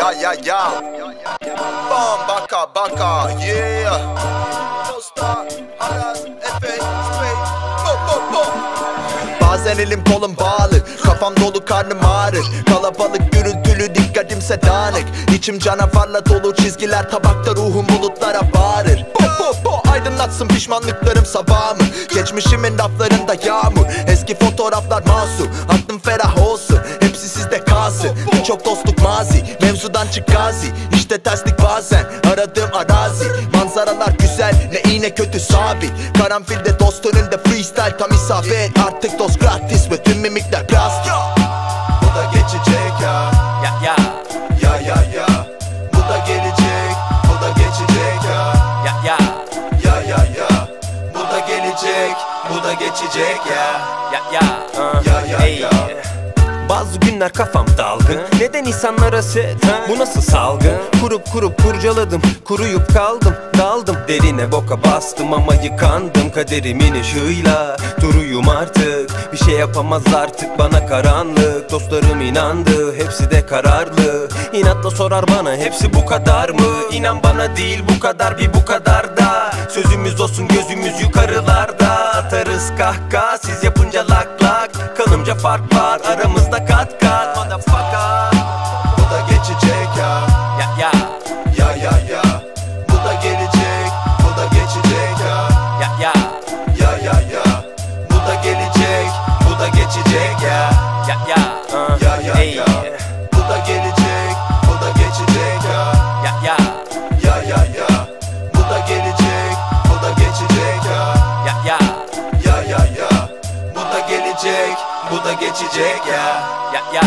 ya. Bam baka yeah. Costa, Aras, Efe, Spey, bo. Bazen elim kolum bağlı, kafam dolu karnım ağrır. Kalabalık gürültülü dikkatimse dağınık. İçim canavarla dolu çizgiler, tabakta ruhum bulutlara bağırır. Bo aydınlatsın pişmanlıklarım sabahımı. Geçmişimin raflarında yağmur, eski fotoğraflar masum. Aklım ferah olsun, hepsi sizde kalsın. Birçok dostluk mazi, mevzudan çık gazi. İşte terslik bazen, aradığım arazi. Manzaralar güzel, ne iyi ne kötü sabit. Karanfilde dost önünde freestyle tam isabet. Artık dost gratis ve tüm mimikler plastik. Bu da geçecek ya. Ya. Bu da gelecek, bu da geçecek ya. Ya. Bu da gelecek, bu da geçecek ya. Ya. Bazı günler kafam dalgın. Neden insanlara set? Bu nasıl salgın? Kurup kurcaladım, kuruyup kaldım. Daldım derine, boka bastım ama yıkandım. Kaderimin ışığıyla duruyum artık. Bir şey yapamaz artık bana karanlık. Dostlarım inandı, hepsi de kararlı. İnatla sorar bana, hepsi bu kadar mı? İnan bana değil bu kadar, bir bu kadar da. Sözümüz olsun, gözümüz yukarılarda. Atarız kahkaha, siz yapınca lak lak. Kanımca fark var, aramızda kat kat. Motherfucker. Bu da geçecek ya. Ya. Bu da gelecek, bu da geçecek ya. Ya. Bu da gelecek, bu da geçecek ya. Ya. Bu da gelecek, bu da geçecek ya. Ya. Bu da gelecek, bu da geçecek ya. Ya. Bu da gelecek, bu da geçecek ya. Ya.